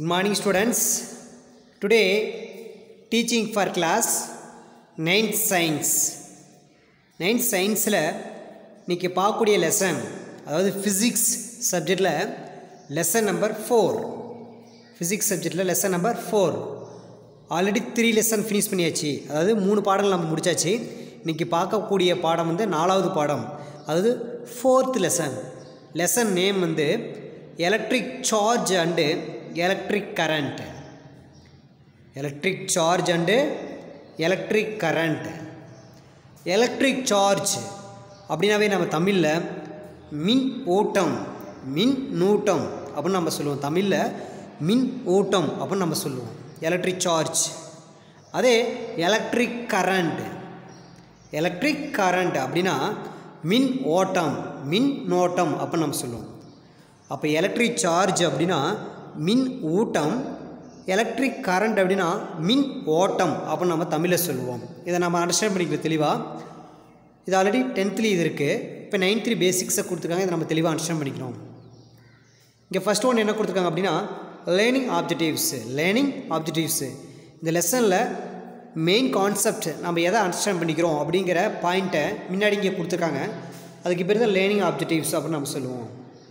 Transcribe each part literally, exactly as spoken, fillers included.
Good morning students. Today teaching for class ninth science. ninth science la இன்னைக்கு பார்க்கக்கூடிய lesson அதாவது physics subject la lesson number four. physics subject la lesson number four. Already three lesson finish பண்ணியாச்சு. அதாவது மூணு பாடங்கள் நம்ம முடிச்சாச்சு. இன்னைக்கு பார்க்கக்கூடிய பாடம் வந்து நாலாவது பாடம். அதாவது fourth lesson. lesson name வந்து electric charge and electric current. electric charge and electric current. electric charge அப்படினாவே நம்ம தமிழ்ல மின் ஓட்டம் மின் நூட்டம் அப்படி நம்ம சொல்லுவோம். தமிழ்ல மின் ஓட்டம் அப்படி நம்ம சொல்லுவோம். electric charge. அதே electric current. electric current அப்படினா மின் ஓட்டம் மின் நோட்டம் அப்படி நம்ம சொல்லுவோம். அப்போ எலக்ட்ரிக் சார்ஜ் அப்படின்னா மின் ஊட்டம், எலக்ட்ரிக் கரண்ட் அப்படின்னா மின் ஓட்டம் அப்படின்னு நம்ம தமிழில் சொல்லுவோம். இதை நம்ம அண்டர்ஸ்டாண்ட் பண்ணிக்கலாம் தெளிவாக. இது ஆல்ரெடி டென்த்லேயும் இது இருக்குது. இப்போ நைன்த் த்ரீ பேசிக்ஸை கொடுத்துருக்காங்க. இதை நம்ம தெளிவாக அண்டர்ஸ்டாண்ட் பண்ணிக்கணும். இங்கே ஃபஸ்ட் ஒன்று என்ன கொடுத்துருக்காங்க அப்படின்னா லேர்னிங் ஆப்ஜெக்டிவ்ஸு. லேர்னிங் ஆப்ஜெக்டிவ்ஸு இந்த லெசனில் மெயின் கான்செப்ட் நம்ம எதை அண்டர்ஸ்டாண்ட் பண்ணிக்கிறோம் அப்படிங்கிற பாயிண்ட்டை முன்னாடி இங்கே கொடுத்துருக்காங்க. அதுக்கு பேர் தான் லேர்னிங் ஆப்ஜெக்டிவ்ஸ் அப்படின்னு நம்ம சொல்லுவோம்.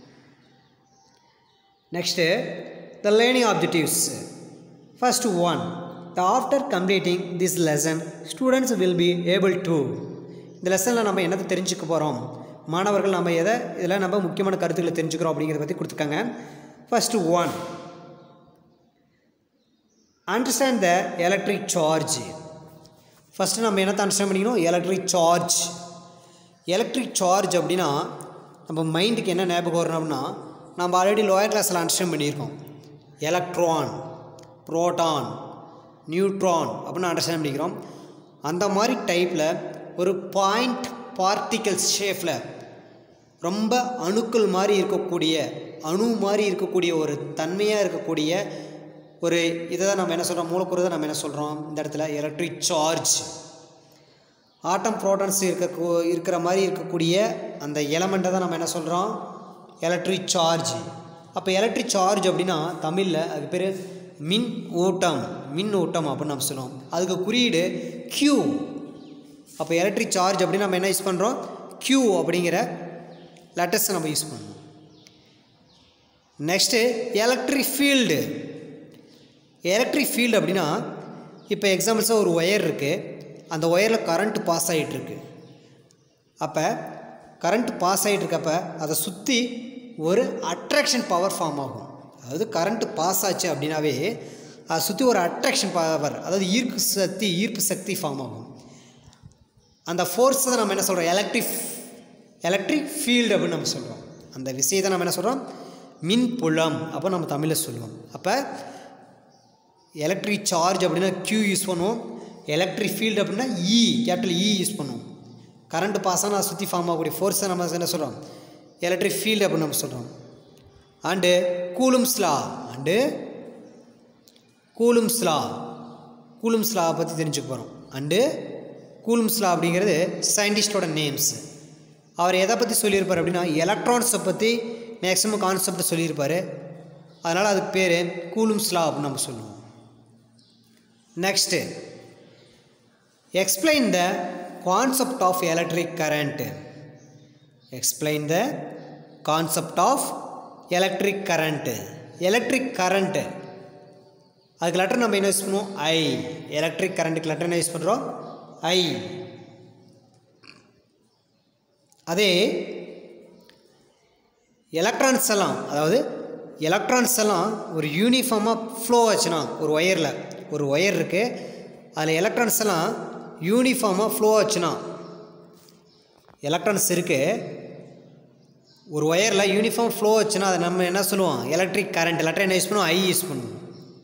Next, the learning objectives. First one, the after completing this lesson, students will be able to. இந்த லெசனில் நம்ம என்னத்தை தெரிஞ்சுக்க போகிறோம், மாணவர்கள் நம்ம எதை இதில் நம்ம முக்கியமான கருத்துக்களை தெரிஞ்சுக்கிறோம் அப்படிங்கிறத பற்றி கொடுத்துருக்காங்க. First one, understand the electric charge. First நம்ம என்னத்தை அண்டர்ஸ்டாண்ட் பண்ணிக்கணும், எலக்ட்ரிக் சார்ஜ். எலக்ட்ரிக் சார்ஜ் அப்படின்னா நம்ம மைண்டுக்கு என்ன ஞாபகம் வரணும் அப்படின்னா நம்ம ஆல்ரெடி லோயர் கிளாஸில் அண்டர்ஸ்டாண்ட் பண்ணியிருக்கோம். எலக்ட்ரான், ப்ரோட்டான், நியூட்ரான் அப்படின்னு அண்டர்ஸ்டாண்ட் பண்ணிக்கிறோம். அந்த மாதிரி டைப்பில் ஒரு பாயிண்ட் பார்ட்டிகல்ஸ் ஷேப்பில் ரொம்ப அணுக்கள் மாதிரி இருக்கக்கூடிய அணு மாதிரி இருக்கக்கூடிய ஒரு தன்மையாக இருக்கக்கூடிய ஒரு இதை தான் நம்ம என்ன சொல்கிறோம், மூலக்கூறு தான் நம்ம என்ன சொல்கிறோம் இந்த இடத்துல எலக்ட்ரிக் சார்ஜ். ஆட்டம் ப்ரோட்டான்ஸ் இருக்க இருக்கிற மாதிரி இருக்கக்கூடிய அந்த எலமெண்ட்டை தான் நம்ம என்ன சொல்கிறோம் எலக்ட்ரிக் சார்ஜ். அப்போ எலக்ட்ரிக் சார்ஜ் அப்படின்னா தமிழில் அதுக்கு பேர் மின் ஓட்டம் மின் ஓட்டம் அப்படின்னு நம்ம சொல்லுவோம். அதுக்கு குறியீடு கியூ. அப்போ எலக்ட்ரிக் சார்ஜ் அப்படின்னு நம்ம என்ன யூஸ் பண்ணுறோம், கியூ அப்படிங்கிற லெட்டர்ஸை நம்ம யூஸ் பண்ணுறோம். Next electric field. Electric field அப்படின்னா இப்போ எக்ஸாம்பிள்ஸாக ஒரு ஒயர் இருக்குது, அந்த ஒயரில் கரண்ட் பாஸ் ஆகிட்டுருக்கு. அப்போ கரண்ட் பாஸ் ஆகிட்டுருக்கப்ப அதை சுற்றி ஒரு அட்ராக்ஷன் பவர் ஃபார்ம் ஆகும். அதாவது கரண்ட்டு பாஸ் ஆச்சு அப்படின்னாவே அதை சுற்றி ஒரு அட்ராக்ஷன் பவர், அதாவது ஈர்ப்பு சக்தி ஈர்ப்பு சக்தி ஃபார்ம் ஆகும். அந்த ஃபோர்ஸ் தான் நம்ம என்ன சொல்கிறோம் எலக்ட்ரிக் எலக்ட்ரிக் ஃபீல்டு அப்படின்னு நம்ம சொல்கிறோம். அந்த விஷயத்தை நம்ம என்ன சொல்கிறோம் மின் புலம் அப்போ நம்ம தமிழில் சொல்லுவோம். அப்போ எலக்ட்ரிக் சார்ஜ் அப்படின்னா கியூ யூஸ் பண்ணுவோம். எலக்ட்ரிக் ஃபீல்டு அப்படின்னா இ கேபிட்டல் இ யூஸ் பண்ணுவோம். கரண்ட் பாஸ் ஆனால் சுற்றி ஃபார்ம் ஆகக்கூடிய ஃபோர்ஸை நம்ம என்ன சொல்கிறோம் எலக்ட்ரிக் ஃபீல்டு அப்படின்னு நம்ம சொல்கிறோம். And Coulomb's law and Coulomb's law Coulomb's law பற்றி தெரிஞ்சுக்க போகிறோம். அண்டு கூலும்ஸ் லா அப்படிங்கிறது சயின்டிஸ்டோட நேம்ஸ். அவர் எதை பற்றி சொல்லியிருப்பார் அப்படின்னா எலக்ட்ரான்ஸை பற்றி மேக்ஸிமம் கான்செப்ட் சொல்லியிருப்பார். அதனால் அதுக்கு பேர் கூலும்ஸ் லா அப்படின்னு நம்ம சொல்லுவோம். Next explain the concept of electric current. explain the concept of electric current. electric current அதுக்கு லெட்டர் நம்ம என்ன யூஸ் பண்ணுவோம் ஐ. எலக்ட்ரிக் கரண்ட்டுக்கு லெட்டர் என்ன யூஸ் பண்ணுறோம் ஐ. அதே எலக்ட்ரான்ஸ் எல்லாம் அதாவது எலக்ட்ரான்ஸ் எல்லாம் ஒரு யூனிஃபார்மாக ஃப்ளோ ஆச்சுன்னா ஒரு ஒயரில் ஒரு ஒயர் இருக்குது, அதில் எலக்ட்ரான்ஸ் எல்லாம் யூனிஃபார்மாக ஃப்ளோ ஆச்சுன்னா எலக்ட்ரான்ஸ் இருக்குது ஒரு ஒயரில் யூனிஃபார்ம் ஃப்ளோ ஆச்சுன்னா அதை நம்ம என்ன சொல்லுவோம் எலக்ட்ரிக் கரண்ட். லெட்டர் என்ன யூஸ் பண்ணுவோம் ஐ யூஸ் பண்ணுவோம்.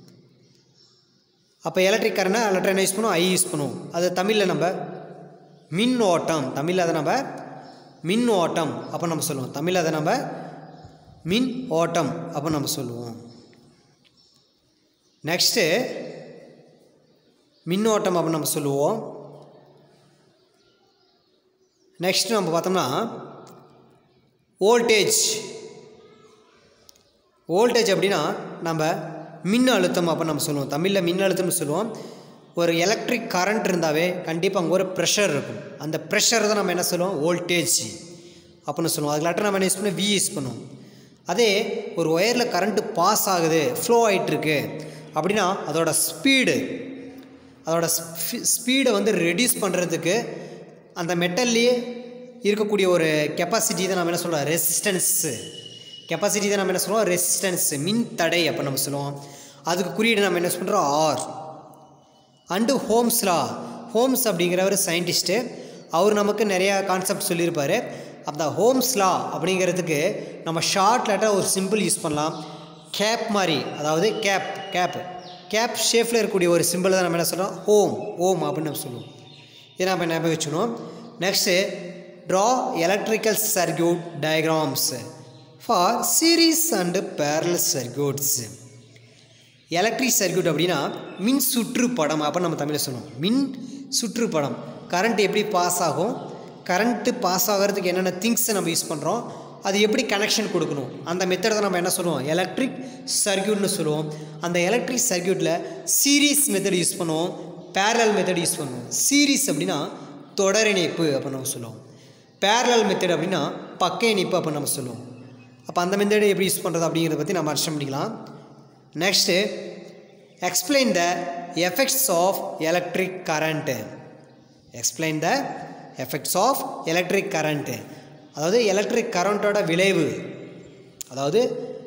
அப்போ எலக்ட்ரிக் கரண்ட்னா லெட்டர் என்ன யூஸ் பண்ணுவோம் ஐ யூஸ் பண்ணுவோம். அது தமிழில் நம்ம மின் ஓட்டம் தமிழில் அதை நம்ம மின் ஓட்டம் அப்போ நம்ம சொல்லுவோம். தமிழில் அதை நம்ம மின் ஓட்டம் அப்போ நம்ம சொல்லுவோம். நெக்ஸ்ட்டு மின்னோட்டம் அப்படின்னு நம்ம சொல்லுவோம். நெக்ஸ்ட் நம்ம பார்த்தோம்னா வோல்டேஜ். வோல்டேஜ் அப்படின்னா நம்ம மின் அழுத்தம் அப்போ நம்ம சொல்லுவோம். தமிழில் மின் அழுத்தம்னு சொல்லுவோம். ஒரு எலக்ட்ரிக் கரண்ட் இருந்தாவே கண்டிப்பாக அங்கே ஒரு ப்ரெஷர் இருக்கும். அந்த ப்ரெஷர் தான் நம்ம என்ன சொல்லுவோம், வோல்டேஜ் அப்படின்னு சொல்லுவோம். அதுக்கு லெட்டர் நம்ம என்ன யூஸ் பண்ணுவோம், வி யூஸ் பண்ணுவோம். அதே ஒரு ஒயரில் கரண்ட்டு பாஸ் ஆகுது, ஃப்ளோ ஆகிட்டுருக்கு அப்படின்னா அதோட ஸ்பீடு அதோட ஸ்பீடை வந்து ரெடியூஸ் பண்ணுறதுக்கு அந்த மெட்டல்லையே இருக்கக்கூடிய ஒரு கெப்பாசிட்டி தான் நம்ம என்ன சொல்கிறோம், ரெசிஸ்டன்ஸு. கெப்பாசிட்டி தான் நம்ம என்ன சொல்லுவோம், ரெசிஸ்டன்ஸு, மின் தடை அப்போ நம்ம சொல்லுவோம். அதுக்கு குறியீடு நம்ம என்ன பண்ணுறோம், R. And Ohm's law, Ohm's அப்படிங்கிற ஒரு சயின்டிஸ்ட்டு, அவர் நமக்கு நிறையா கான்செப்ட் சொல்லியிருப்பார். அந்த ஹோம்ஸ் லா அப்படிங்கிறதுக்கு நம்ம ஷார்ட் லெட்டர் ஒரு சிம்பிள் யூஸ் பண்ணலாம், கேப் மாதிரி. அதாவது கேப் கேப் கேப் ஷேப்பில் இருக்கக்கூடிய ஒரு சிம்பிள் தான் நம்ம என்ன சொல்கிறோம், ஹோம் ஹோம் அப்படின்னு நம்ம சொல்லுவோம். இதை நம்ம ஞாபகம் வச்சுக்கணும். Next draw electrical circuit diagrams for series and parallel circuits. Electric circuit அப்படின்னா மின் சுற்றுப்படம் அப்போ நம்ம தமிழில் சொல்லுவோம். மின் சுற்றுப்படம், கரண்ட் எப்படி பாஸ் ஆகும், கரண்ட்டு பாஸ் ஆகிறதுக்கு என்னென்ன திங்ஸை நம்ம யூஸ் பண்ணுறோம், அது எப்படி கனெக்ஷன் கொடுக்கணும், அந்த மெத்தடை தான் நம்ம என்ன சொல்லுவோம், எலக்ட்ரிக் சர்க்யூட்னு சொல்லுவோம். அந்த எலக்ட்ரிக் சர்க்யூட்டில் சீரீஸ் மெத்தட் யூஸ் பண்ணுவோம், பேரலல் மெத்தட் யூஸ் பண்ணுவோம். சீரீஸ் அப்படின்னா தொடர் இணைப்பு அப்போ நம்ம சொல்லுவோம். பேரலல் மெத்தட் அப்படின்னா பக்க இணைப்பு அப்போ நம்ம சொல்லுவோம். அப்போ அந்த மெத்தடை எப்படி யூஸ் பண்ணுறது அப்படிங்கிறத பற்றி நம்ம அண்டர்ஸ்டாண்ட் பண்ணிக்கலாம். Next explain the effects of electric current. Explain the effects of electric current, அதாவது எலக்ட்ரிக் கரண்ட்டோட விளைவு, அதாவது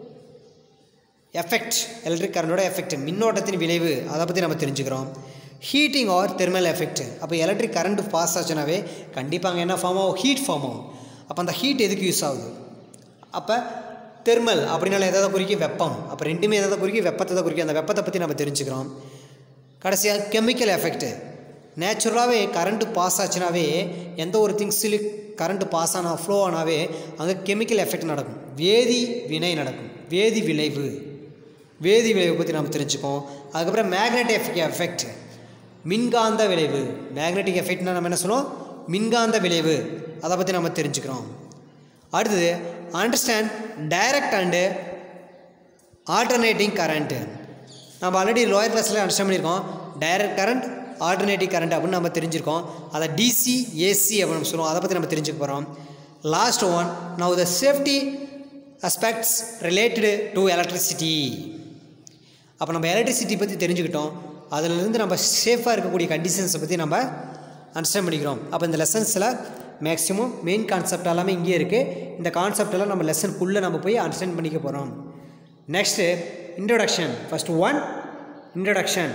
எஃபெக்ட், எலக்ட்ரிக் கரண்ட்டோட எஃபெக்ட், மின்னோட்டத்தின் விளைவு, அதை பற்றி நம்ம தெரிஞ்சுக்கிறோம். ஹீட்டிங் ஆர் தெர்மல் எஃபெக்ட், அப்போ எலக்ட்ரிக் கரண்ட் பாஸ் ஆச்சுனாவே கண்டிப்பாக அங்கே என்ன ஃபார்ம் ஆகும், ஹீட் ஃபார்ம் ஆகும். அப்போ அந்த ஹீட் எதுக்கு யூஸ் ஆகுது, அப்போ தெர்மல் அப்படின்னால எதாவது குறிக்கும், வெப்பம். அப்போ ரெண்டுமே எதாவது குறிக்கும், வெப்பத்தை தான் குறிக்கும். அந்த வெப்பத்தை பற்றி நம்ம தெரிஞ்சுக்கிறோம். கடைசியாக கெமிக்கல் எஃபெக்ட். நேச்சுரலாகவே கரண்ட்டு பாஸ் ஆச்சுனாவே எந்த ஒரு திங்ஸில் கரண்ட்டு பாஸ் ஆனால் ஃப்ளோ ஆனாவே அங்கே கெமிக்கல் எஃபெக்ட் நடக்கும், வேதி வினை நடக்கும், வேதி விளைவு. வேதி விளைவை பற்றி நம்ம தெரிஞ்சுக்கோம். அதுக்கப்புறம் மேக்னெட்டிக் எஃபெக்ட், மின்காந்த விளைவு. மேக்னெட்டிக் எஃபெக்ட்னா நம்ம என்ன சொல்லுவோம், மின்காந்த விளைவு, அதை பற்றி நம்ம தெரிஞ்சுக்கிறோம். அடுத்தது understand direct and alternating current. நம்ம ஆல்ரெடி லோயர் கிளாஸில் அண்டர்ஸ்டாண்ட் பண்ணியிருக்கோம். டைரக்ட் கரண்ட், ஆல்டர்னேட்டிவ் கரண்ட் அப்படின்னு நம்ம தெரிஞ்சிருக்கோம். அதை டிசி ஏசி அப்படின்னு நம்ம சொல்லுவோம். அதை பற்றி நம்ம தெரிஞ்சுக்க போகிறோம். Last one, now the safety aspects related to electricity. அப்போ நம்ம எலக்ட்ரிசிட்டி பற்றி தெரிஞ்சுக்கிட்டோம். அதிலிருந்து நம்ம சேஃபாக இருக்கக்கூடிய கண்டிஷன்ஸை பற்றி நம்ம அண்டர்ஸ்டாண்ட் பண்ணிக்கிறோம். அப்போ இந்த லெசன்ஸில் மேக்ஸிமம் மெயின் கான்செப்ட் எல்லாமே இங்கே இருக்குது. இந்த கான்செப்ட் எல்லாம் நம்ம லெசனுக்குள்ளே நம்ம போய் அண்டர்ஸ்டாண்ட் பண்ணிக்க போகிறோம். Next introduction. First one introduction.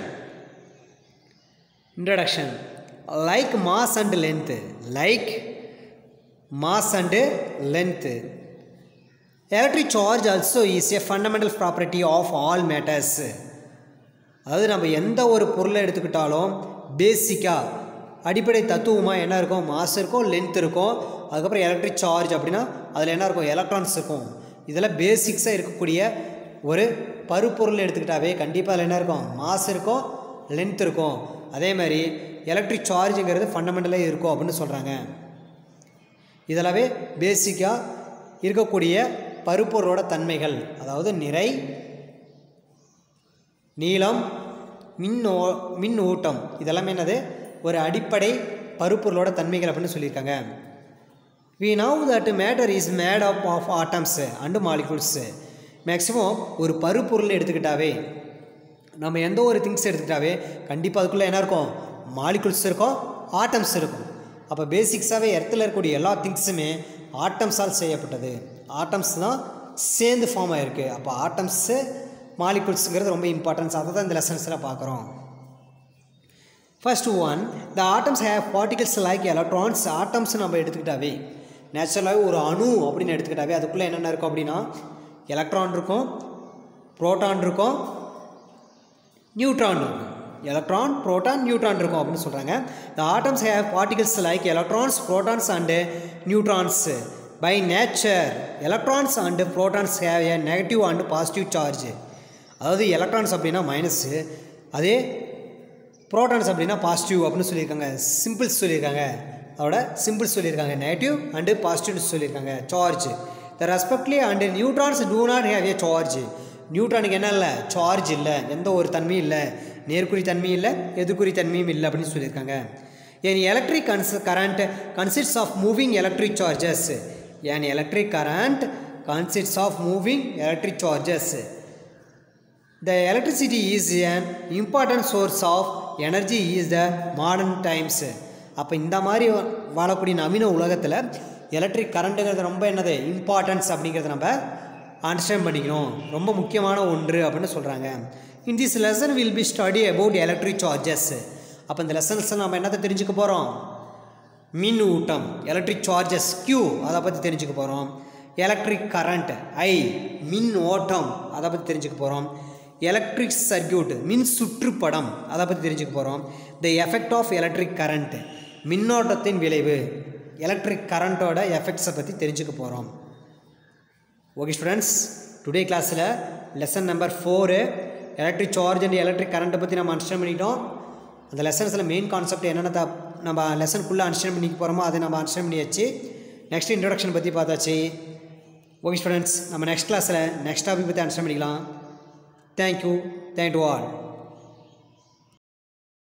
Introduction. Like mass and length. Like mass and length. Electric charge also is a fundamental property of all matters. அதாவது நம்ம எந்த ஒரு பொருளை எடுத்துக்கிட்டாலும் பேசிக்காக அடிப்படை தத்துவமாக என்ன இருக்கும், மாஸ் இருக்கும், லென்த் இருக்கும், அதுக்கப்புறம் எலக்ட்ரிக் சார்ஜ் அப்படின்னா அதில் என்ன இருக்கும், எலக்ட்ரான்ஸ் இருக்கும். இதெல்லாம் பேசிக்ஸாக இருக்கக்கூடிய ஒரு பருப்பொருள் எடுத்துக்கிட்டாவே கண்டிப்பாக அதில் என்ன இருக்கும், மாஸ் இருக்கும், லென்த் இருக்கும். அதே மாதிரி எலக்ட்ரிக் சார்ஜுங்கிறது ஃபண்டமெண்டலாக இருக்கும் அப்படின்னு சொல்கிறாங்க. இதெல்லாவே பேசிக்காக இருக்கக்கூடிய பருப்பொருளோட தன்மைகள், அதாவது நிறை, நீளம், மின்னோ மின் ஊட்டம், இதெல்லாமே என்னது ஒரு அடிப்படை பருப்பொருளோட தன்மைகள் அப்படின்னு சொல்லியிருக்காங்க. we know that matter is made up of atoms and molecules. Maximum ஒரு பருப்பொருள் எடுத்துக்கிட்டாவே, நம்ம எந்த ஒரு திங்ஸ் எடுத்துக்கிட்டாவே கண்டிப்பாக அதுக்குள்ளே என்ன இருக்கும், மாலிகுல்ஸ் இருக்கும், ஆட்டம்ஸ் இருக்கும். அப்போ பேசிக்ஸாகவே எர்த்தில் இருக்கக்கூடிய எல்லா திங்ஸுமே ஆட்டம்ஸால் செய்யப்பட்டது. ஆட்டம்ஸ் தான் சேர்ந்து ஃபார்ம் ஆகிருக்கு. அப்போ ஆட்டம்ஸு மாலிகுல்ஸுங்கிறது ரொம்ப இம்பார்ட்டன்ஸ். அதை தான் இந்த லெசன்ஸில் பார்க்குறோம். First one, the atoms have particles like electrons. Atoms நம்ம எடுத்துக்கிட்டாவே நேச்சுரலாகவே ஒரு அணு அப்படின்னு எடுத்துக்கிட்டாவே அதுக்குள்ளே என்னென்ன இருக்கும் அப்படின்னா எலக்ட்ரான் இருக்கும், புரோட்டான் இருக்கும், நியூட்ரான் இருக்கும். எலக்ட்ரான், புரோட்டான், நியூட்ரான் இருக்கும் அப்படின்னு சொல்கிறாங்க. The atoms have particles like electrons, protons and neutrons. By nature electrons and protons have a negative and positive charge. அதாவது எலக்ட்ரான்ஸ் அப்படின்னா மைனஸு, அதே புரோட்டான்ஸ் அப்படின்னா பாசிட்டிவ் அப்படின்னு சொல்லியிருக்காங்க. சிம்பிள்ஸ் சொல்லியிருக்காங்க, அதோட சிம்பிள்ஸ் சொல்லியிருக்காங்க. நெகட்டிவ் அண்டு பாசிட்டிவ்னு சொல்லியிருக்காங்க. Charge the respectively and neutrons do not have a charge. நியூட்ரானுக்கு என்ன இல்லை, சார்ஜ் இல்லை, எந்த ஒரு தன்மையும் இல்லை, நேர்குறி தன்மையும் இல்லை, எதிர்குறி தன்மையும் இல்லை அப்படின்னு சொல்லியிருக்காங்க. an electric current consists of moving electric charges. an electric current consists of moving electric charges. the electricity is an important source of energy is the modern times. அப்போ இந்த மாதிரி வாழக்கூடிய நவீன உலகத்தில் எலக்ட்ரிக் கரண்ட்டுங்கிறது ரொம்ப என்னது இம்பார்ட்டன்ஸ் அப்படிங்கிறத நம்ம அண்டர்ஸ்டாண்ட் பண்ணிக்கணும், ரொம்ப முக்கியமான ஒன்று அப்படின்னு சொல்கிறாங்க. In this lesson will be study about electric charges. அப்போ இந்த லெசன்ஸில் நம்ம என்னத்தை தெரிஞ்சுக்க போகிறோம், மின் ஊட்டம் எலக்ட்ரிக் சார்ஜஸ் Q அதை பற்றி தெரிஞ்சுக்க போகிறோம். எலக்ட்ரிக் கரண்ட் I மின் ஓட்டம் அதை பற்றி தெரிஞ்சுக்க போகிறோம். எலக்ட்ரிக் சர்க்கியூட் மின் சுற்றுப்படம் அதை பற்றி தெரிஞ்சுக்க போகிறோம். The effect of electric current மின்னோட்டத்தின் விளைவு, எலக்ட்ரிக் கரண்ட்டோட எஃபெக்ட்ஸை பற்றி தெரிஞ்சுக்க போகிறோம். ஓகே ஸ்டூடெண்ட்ஸ், டுடே கிளாஸில் lesson number four electric charge and electric கரண்ட்டை பற்றி நம்ம அண்டர்ஸ்டாண்ட் பண்ணிட்டோம். அந்த லெசன்ஸில் மெயின் கான்செப்ட் என்னென்ன த நம்ம லெசனுக்குள்ளே அண்டர்ஸ்டாண்ட் பண்ணிக்க போகிறோமோ அதை நம்ம அண்டர்ஸ்டாண்ட் பண்ணியாச்சு. நெக்ஸ்ட் இன்ட்ரொடக்ஷன் பற்றி பார்த்தாச்சு. ஓகே ஸ்டூடெண்ட்ஸ், நம்ம நெக்ஸ்ட் கிளாஸில் நெக்ஸ்ட் டாபிக் பற்றி அண்டர்ஸ்டாண்ட் பண்ணிக்கலாம். Thank you, thank you all.